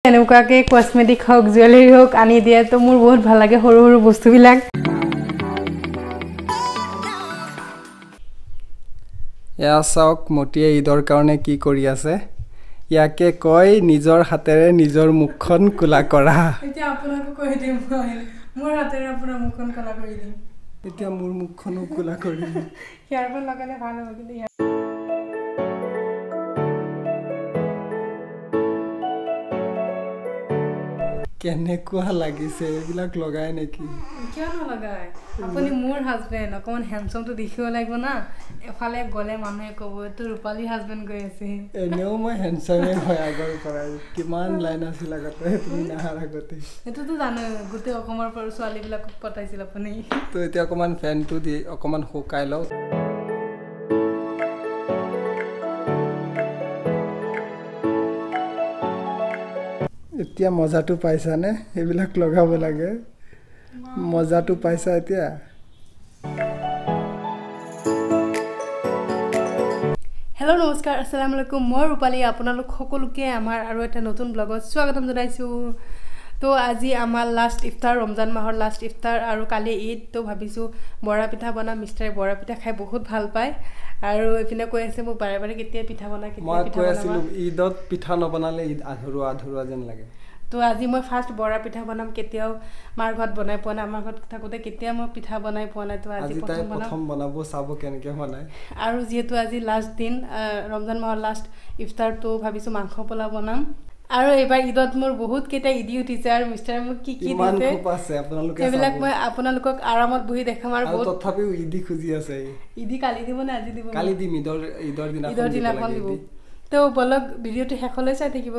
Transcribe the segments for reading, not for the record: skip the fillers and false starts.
এনেকুৱাকৈ কসমেটিক হওক জুৱেলাৰী হওক আনি দিয়ে তো মোৰ বহুত ভাল লাগে সৰু সৰু বস্তুবিলাক এয়া চাওক মটিয়ে ঈদৰ কাৰণে কি কৰি আছে ইয়াকে কয় নিজৰ হাতেৰে নিজৰ মুখখন কোলা কৰা এতিয়া আপোনাকো কৈ দিম মোৰ হাতেৰে আপোনাৰ মুখখন কোলা কৰি দিম এতিয়া মোৰ মুখখনো কোলা কৰি দিম ইয়াৰ পৰা লগালে ভাল হ'ব কিন্তু কেনেকুৱা লাগিছে এইবিলাক লগাই নেকি কিয় নলগাই আপুনি মোৰ হাজবেণ্ড অকণমান হেণ্ডচামটো দেখিব লাগিব না এফালে গ'লে মানুহে ক'ব এইটো ৰূপালী হাজবেণ্ড গৈ আছে এনেও মই হেণ্ডচামে হয় আগৰ পৰাই কিমান লাইন আছিল আগতে তুমি নাহাৰ আগতে এইটোতো জানো গোটেই অসমৰ পৰা ছোৱালীবিলাকক পতাইছিল আপুনি তো এতিয়া অকণমান ফেনটো দি অকণমান শুকাই লওঁ এতিয়া মজাটো পাইছানে এইবিলাক লগাব লাগে মজাটো পাইছা এতিয়া হেল্ল' নমস্কাৰ আসসালামু আলাইকুম মই ৰূপালী আপোনালোক সকলোকে আমাৰ আৰু এটা নতুন ব্লগত স্বাগতম জনাইছোঁ তো আজি আমাৰ লাষ্ট ইফতাৰ ৰমজান মাহৰ লাষ্ট ইফতাৰ আৰু কালি ঈদ তো ভাবিছোঁ বৰা পিঠা বনাম মিষ্টাৰে বৰা পিঠা খাই বহুত ভাল পায় আৰু এপিনে কৈ আছে মোক বাৰে বাৰে কেতিয়া পিঠা বনাই কেতিয়া মই পিঠা কৈ বনাম আছিলোঁ ঈদত পিঠা নবনালে ঈদ আধৰুৱা যেন লাগে তো আজি মই ফাৰ্ষ্ট বৰা পিঠা বনাম কেতিয়াও মাৰ ঘৰত বনাই পোৱা নাই আমাৰ ঘৰত থাকোঁতে কেতিয়া মই পিঠা বনাই পোৱা নাই তো আজি প্ৰথম বনাব চাব কেনেকৈ বনাই আৰু যিহেতু আজি লাষ্ট দিন ৰমজান মাহৰ লাষ্ট ইফতাৰ তো ভাবিছোঁ মাংস পোলাও বনাম আৰু এইবাৰ ঈদত মোৰ বহুত কেইটা ঈদি উঠিছে আৰু মিষ্টাৰে মোক কি কি দিছে সেইবিলাক মই আপোনালোকক আৰামত বহি দেখাম আৰু তথাপিও ঈদি খুজি আছে ঈদি কালি দিব নে আজি দিব কালি দিম ঈদৰ দিনাখন দিব তো বলক ভিডিঅ'টো শেষলৈ চাই থাকিব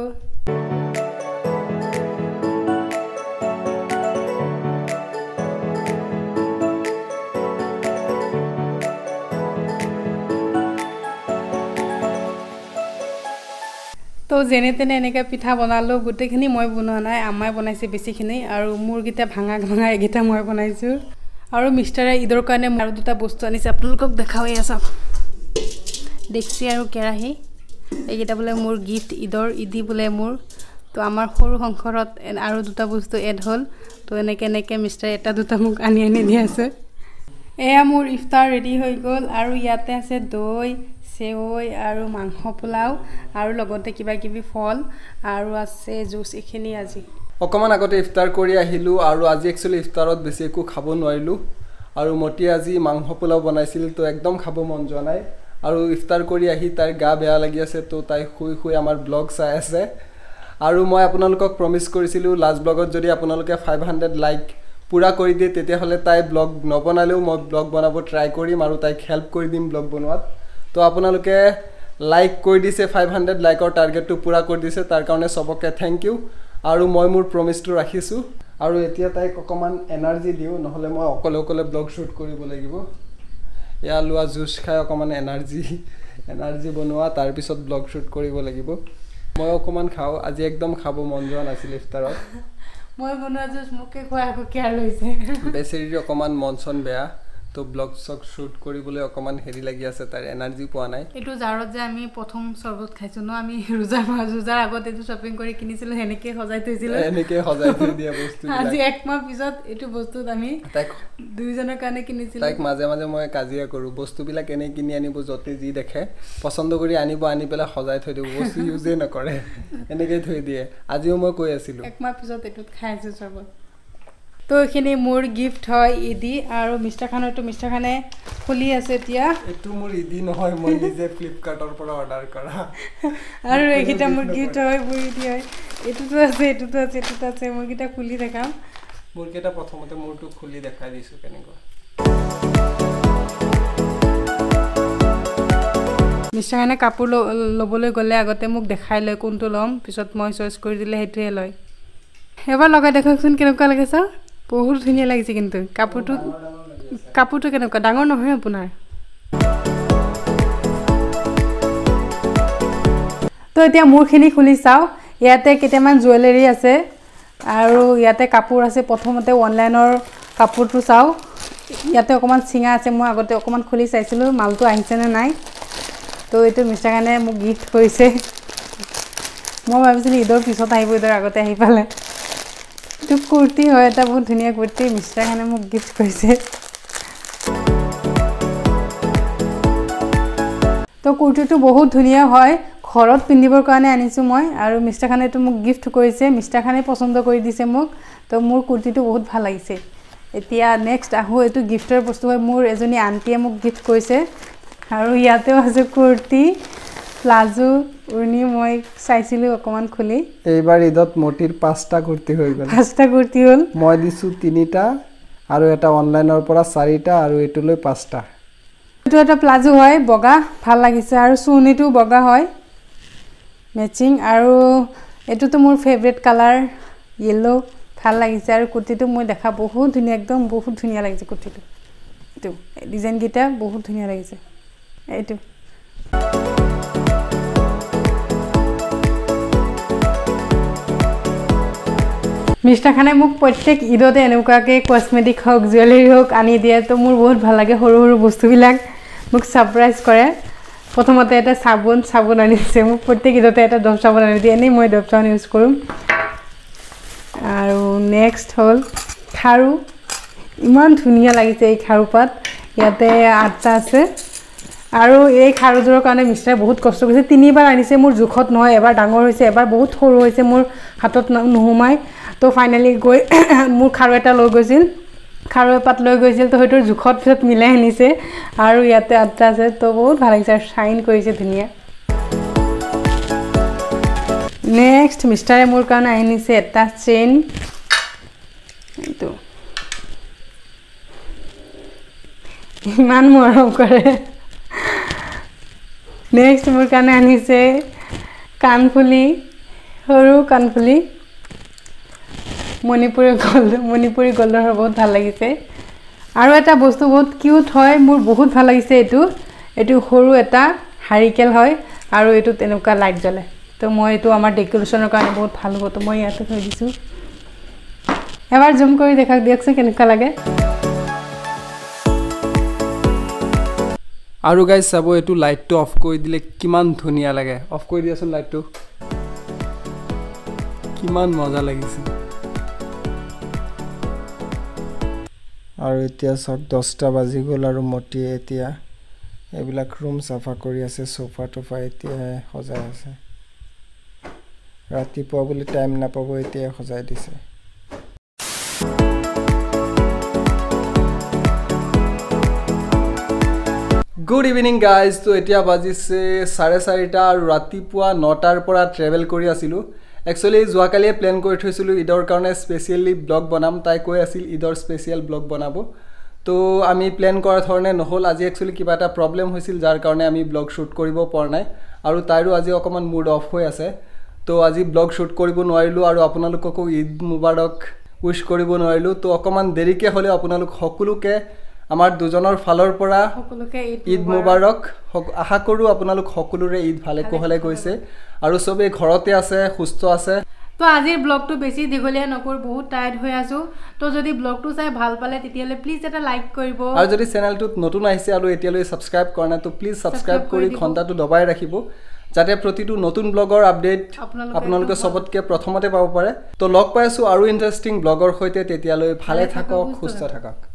তো যেনে তেনে এনেকৈ পিঠা বনালোঁ গোটেইখিনি মই বনোৱা নাই আম্মাই বনাইছে বেছিখিনি আৰু মোৰকেইটা ভাঙা এইকেইটা মই বনাইছোঁ আৰু মিষ্টাৰে ঈদৰ কাৰণে আৰু দুটা বস্তু আনিছে আপোনালোকক দেখাওঁই চাওক ডেক্সি আৰু কেৰাহী এইকেইটা বোলে মোৰ গিফ্ট ঈদি বোলে মোৰ তো আমাৰ সৰু সংসাৰত আৰু দুটা বস্তু এড হ'ল তো এনেকৈ মিষ্টাৰে এটা দুটা মোক আনি দি আছে এয়া মোৰ ইফতাৰ ৰেডি হৈ গ'ল আৰু ইয়াতে আছে দৈ চেৱৈ আৰু মাংস পোলাও আৰু লগতে কিবা কিবি ফল আৰু আছে জুচ এইখিনি আজি অকণমান আগতে ইফতাৰ কৰি আহিলোঁ আৰু আজি একচুৱেলি ইফতাৰত বেছি একো খাব নোৱাৰিলোঁ আৰু মটিয়ে আজি মাংস পোলাও বনাইছিল তো একদম খাব মন যোৱা নাই আৰু ইফতাৰ কৰি আহি তাইৰ গা বেয়া লাগি আছে তো তাই শুই আমাৰ ব্লগ চাই আছে আৰু মই আপোনালোকক প্ৰমিছ কৰিছিলোঁ লাষ্ট ব্লগত যদি আপোনালোকে 500 লাইক পুৰা কৰি দিয়ে তেতিয়াহ'লে তাই ব্লগ নবনালেও মই ব্লগ বনাব ট্ৰাই কৰিম আৰু তাইক হেল্প কৰি দিম ব্লগ বনোৱাত তো আপোনালোকে লাইক কৰি দিছে 500 লাইকৰ টাৰ্গেটটো পুৰা কৰি দিছে তাৰ কাৰণে সবকে থেংক ইউ আৰু মই মোৰ প্ৰমিছটো ৰাখিছোঁ আৰু এতিয়া তাইক অকণমান এনাৰ্জি দিওঁ নহ'লে মই অকলে ব্লগ শ্বুট কৰিব লাগিব এয়া লোৱা জুচ খাই অকণমান এনাৰ্জি বনোৱা তাৰপিছত ব্লগ শ্বুট কৰিব লাগিব মই অকণমান খাওঁ আজি একদম খাব মন যোৱা নাছিল ইফতাৰত মই বনোৱা জুচ মোকে খোৱা আকৌ কেয়াৰ লৈছে বেচেৰিৰ অকণমান মন চন বেয়া তো ব্লগ চক শ্বুট কৰিবলৈ অকণমান হেৰি লাগি আছে তাৰ এনাৰ্জি পোৱা নাই এইটো জাৰত যে আমি প্ৰথম চৰ্বত খাইছোঁ ন আমি ৰোজাৰ আগত এইটো শ্বপিং কৰি কিনিছিলোঁ এনেকৈ সজাই থৈছিলোঁ থৈ দিয়া বস্তু আজি একমাহ পিছত এইটো বস্তুত আমি তাইক দুইজনৰ কাৰণে কিনিছিলোঁ তাইক মাজে মাজে মই কাজিয়া কৰোঁ বস্তুবিলাক এনেই কিনি আনিব য'তে যি দেখে পচন্দ কৰি আনি পেলাই সজাই থৈ দিব বস্তু ইউজেই নকৰে এনেকৈ থৈ দিয়ে আজিও মই কৈ আছিলোঁ একমাহ পিছত এইটোত খাই আছোঁ চৰ্বত তো এইখিনি মোৰ গিফ্ট হয় ঈদি আৰু মিষ্টাৰখানে খুলি আছে এতিয়া এইটো মোৰ ঈদি নহয় মই নিজে ফ্লিপকাৰ্টৰ পৰা অৰ্ডাৰ কৰা আৰু এইকেইটা মোৰ গিফ্ট হয় মোৰ ঈদি হয় এইটোতো আছে মোৰকেইটা খুলি দেখাম মোৰকেইটা প্ৰথমতে মোৰটো খুলি দেখাই দিছোঁ কেনেকুৱা মিষ্টাৰখানে কাপোৰ ল'বলৈ গ'লে আগতে মোক দেখাই লয় কোনটো ল'ম পিছত মই চইচ কৰি দিলে সেইটোৱে লয় এবাৰ লগাই দেখকচোন কেনেকুৱা লাগে চাওঁ বহুত ধুনীয়া লাগিছে কিন্তু কাপোৰটো কেনেকুৱা ডাঙৰ নহয় আপোনাৰ তো এতিয়া মোৰখিনি খুলি চাওঁ ইয়াতে কেইটামান জুৱেলাৰী আছে আৰু ইয়াতে কাপোৰ আছে প্ৰথমতে অনলাইনৰ কাপোৰটো চাওঁ ইয়াতে অকণমান চিঙা আছে মই আগতে অকণমান খুলি চাইছিলোঁ মালটো আহিছেনে নাই তো এইটো মিষ্টাৰখানে মোক গিফ্ট কৰিছে মই ভাবিছিলোঁ ঈদৰ পিছত আহিব, ঈদৰ আগতে আহি পালে। এইটো কুৰ্তি হয়, এটা বহুত ধুনীয়া কুৰ্তি, মিষ্টাৰখানে মোক গিফ্ট কৰিছে। তো কুৰ্তিটো বহুত ধুনীয়া হয়, ঘৰত পিন্ধিবৰ কাৰণে আনিছোঁ মই, আৰু মিষ্টাৰখানে এইটো মোক গিফ্ট কৰিছে, মিষ্টাৰখানে পচন্দ কৰি দিছে মোক। তো মোৰ কুৰ্তিটো বহুত ভাল লাগিছে। এতিয়া নেক্সট আহোঁ, এইটো গিফ্টৰ বস্তু হয়, মোৰ এজনী আণ্টিয়ে মোক গিফ্ট কৰিছে। আৰু ইয়াতেও আছে কুৰ্তি, প্লাজো, উৰ্নি মই চাইছিলোঁ অকণমান খুলি। এইবাৰ ঈদত মটিৰ 5টা কুৰ্তি হৈ গ'ল। 5টা কুৰ্তি হ'ল। মই দিছোঁ 3টা, আৰু এটা অনলাইনৰ পৰা 4টা, আৰু এইটোলৈ 5টা। এইটো এটা প্লাজো হয়, বগা, ভাল লাগিছে, আৰু চুৰ্নিটো বগা হয় মেচিং। আৰু এইটোতো মোৰ ফেভৰেট কালাৰ, য়েল্লো, ভাল লাগিছে। আৰু কুৰ্তিটো মই দেখা বহুত ধুনীয়া, একদম বহুত ধুনীয়া লাগিছে কুৰ্তিটো। এইটো ডিজাইনকেইটা বহুত ধুনীয়া লাগিছে। এইটো মিষ্টাৰখানে মোক প্ৰত্যেক ঈদতে এনেকুৱাকৈ কচমেটিক হওক, জুৱেলাৰী হওক আনি দিয়ে। তো মোৰ বহুত ভাল লাগে, সৰু সৰু বস্তুবিলাক মোক ছাৰপ্ৰাইজ কৰে। প্ৰথমতে এটা চাবোন আনি দিছে মোক, প্ৰত্যেক ঈদতে এটা ডভ চাবোন আনি দিয়ে, এনেই মই ডভ চাবোন ইউজ কৰোঁ। আৰু নেক্সট হ'ল খাৰু, ইমান ধুনীয়া লাগিছে এই খাৰু পাত, ইয়াতে 8টা আছে। আৰু এই খাৰুযোৰৰ কাৰণে মিষ্টাৰে বহুত কষ্ট কৰিছে, 3বাৰ আনিছে, মোৰ জোখত নহয়, এবাৰ ডাঙৰ হৈছে, এবাৰ বহুত সৰু হৈছে, মোৰ হাতত নোসোমায়। তো ফাইনেলি গৈ মোৰ খাৰু এটা লৈ গৈছিল, খাৰু এপাত লৈ গৈছিল, তো সেইটোৰ জোখত পিছত মিলাই আনিছে। আৰু ইয়াতে 8টা আছে, তো বহুত ভাল লাগিছে, আৰু চাইন কৰিছে ধুনীয়া। নেক্সট মিষ্টাৰে মোৰ কাৰণে আনিছে এটা চেইন, এইটো ইমান মৰম কৰে। নেক্সট মোৰ কাৰণে আনিছে কাণফুলি, সৰু কাণফুলি, মণিপুৰী গল্ডৰ বহুত ভাল লাগিছে। আৰু এটা বস্তু বহুত কিউট হয়, মোৰ বহুত ভাল লাগিছে এইটো সৰু এটা হাৰিকেল হয়, আৰু এইটো তেনেকুৱা লাইট জ্বলে। তো মই এইটো আমাৰ ডেক'ৰেশ্যনৰ কাৰণে বহুত ভাল হ'ব, তো মই ইয়াতে থৈ দিছোঁ। এবাৰ জুম কৰি দেখাওক, দিয়কচোন কেনেকুৱা লাগে। আৰু গাইজ চাব, এইটো লাইটটো অফ কৰি দিলে কিমান ধুনীয়া লাগে। অফ কৰি দিয়াচোন লাইটটো, কিমান মজা লাগিছে। আৰু এতিয়া চাওক 10টা বাজি গ'ল, আৰু মটিয়ে এতিয়া এইবিলাক ৰুম চাফা কৰি আছে, চোফা টোফা এতিয়াহে সজাই আছে। ৰাতিপুৱা বুলি টাইম নাপাব, এতিয়াই সজাই দিছে। Good evening guys. তো এতিয়া বাজিছে 4:30, আৰু ৰাতিপুৱা 9টাৰ পৰা ট্ৰেভেল কৰি আছিলোঁ। একচুৱেলি যোৱাকালিয়ে প্লেন কৰি থৈছিলোঁ ঈদৰ কাৰণে স্পেচিয়েলি ব্লগ বনাম, তাই কৈ আছিল ঈদৰ স্পেচিয়েল ব্লগ বনাব। তো আমি প্লেন কৰাৰ ধৰণে নহ'ল। আজি একচুৱেলি কিবা এটা প্ৰব্লেম হৈছিল, যাৰ কাৰণে আমি ব্লগ শ্বুট কৰিব পৰা নাই, আৰু তাইৰো আজি অকণমান মুড অফ হৈ আছে। তো আজি ব্লগ শ্বুট কৰিব নোৱাৰিলোঁ, আৰু আপোনালোককো ঈদ মুবাৰক উইচ কৰিব নোৱাৰিলোঁ। তো অকণমান দেৰিকৈ হ'লেও আপোনালোক সকলোকে আমাৰ দুজনৰ ফালৰ পৰা ঈদ মুবাৰক। আশা কৰোঁ আপোনালোক সকলোৰে ঈদ ভালে কুশলে গৈছে, আৰু চবেই ঘৰতে আছে, সুস্থ আছে। তো আজিৰ ব্লগটো বেছি দীঘলীয়া নকৰোঁ, বহুত টায়াৰ্ড হৈ আছোঁ। তো যদি ব্লগটো চাই ভাল পালে তেতিয়াহ'লে প্লিজ এটা লাইক কৰিব, আৰু যদি চেনেলটোত নতুন আহিছে আৰু এতিয়ালৈ ছাবস্ক্ৰাইব কৰা নাই, তো প্লিজ ছাবস্ক্ৰাইব কৰি ঘণ্টাটো দবাই ৰাখিব, যাতে প্ৰতিটো নতুন ব্লগৰ আপডেট আপোনালোকে চবতকৈ প্ৰথমতে পাব পাৰে। তো লগ পাই আছোঁ আৰু ইণ্টাৰেষ্টিং ব্লগৰ সৈতে, তেতিয়ালৈ ভালে থাকক, সুস্থ থাকক।